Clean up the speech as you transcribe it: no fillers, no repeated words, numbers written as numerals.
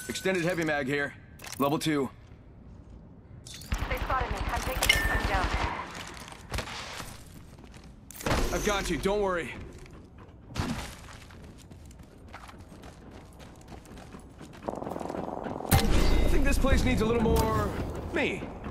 Extended heavy mag here. Level 2. They spotted me. I'm taking this one down. I've got you, don't worry. I think this place needs a little more... me.